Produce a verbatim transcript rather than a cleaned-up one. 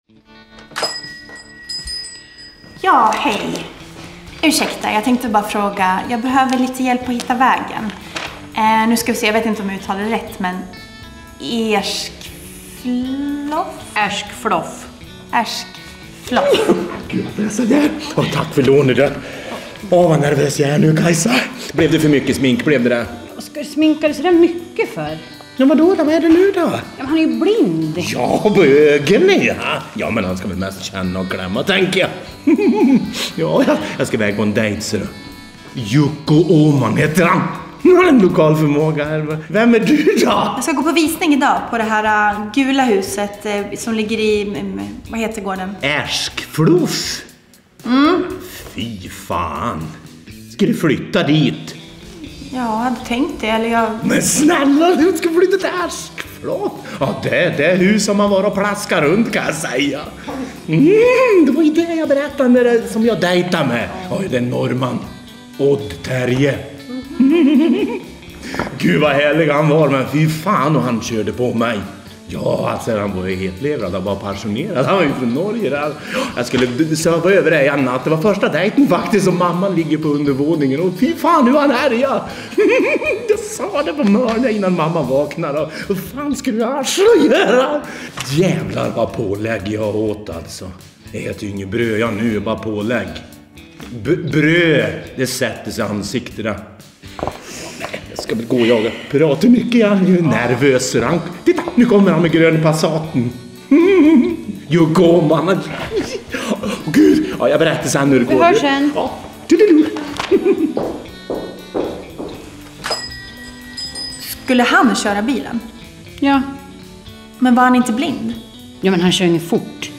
Ja, hej. Ursäkta, jag tänkte bara fråga. Jag behöver lite hjälp att hitta vägen. Eh, nu ska vi se, jag vet inte om jag uttalar det rätt, men... Erskfloff? Erskfloff. Erskfloff. Gud, vad är det där? Åh, tack för lånet. Åh, vad nervös jag är nu, Kajsa. Blev det för mycket smink, blev det där? Vad ska du sminka dig så där mycket för? Ja, vadå? Vad är det nu då? Ja, men han är ju blind. Ja, bögen ja. Ja, men han ska väl mest känna och klämma, tänker jag. Ja, jag, jag ska iväg på en dejt, så då. Jukko Åman heter han. Han har en lokal förmåga här. Vem är du då? Jag ska gå på visning idag på det här uh, gula huset uh, som ligger i... Um, vad heter gården? Erskfloff. Mm. Fy fan. Ska du flytta dit? Ja, jag hade tänkt det, eller jag... Men snälla, du ska flytta till Erskfloff. Ja, det, det är hus som man var och plaskar runt, kan jag säga. Mm, det var ju det jag berättade när det, som jag dejtade med. Oj, det är norrman. Odd Terje. Gud vad härlig han var, men fy fan och han körde på mig. Ja, alltså han var ju helt levrad, han var pensionerad. Han var ju från Norge där. Jag skulle söva över det en natt. Det var första dejten faktiskt, och mamman ligger på undervåningen. Och fy fan, nu är han här, ja. Jag sa det på morgonen innan mamma vaknade. Vad fan ska du arsla göra? Jävlar vad pålägg jag åt alltså. Jag äter ju inget bröd, jag nu är bara pålägg. B- bröd, det sätter sig i ansiktena. Jag ska väl gå och jaga. Pratar mycket, jag är ju nervös. Han... Titta, nu kommer han med grön Passaten. Jo, gå man. Åh gud, ja, jag berättar sen hur det går. Vi hörs sen. Ja. Skulle han köra bilen? Ja. Men var han inte blind? Ja, men han kör ju fort.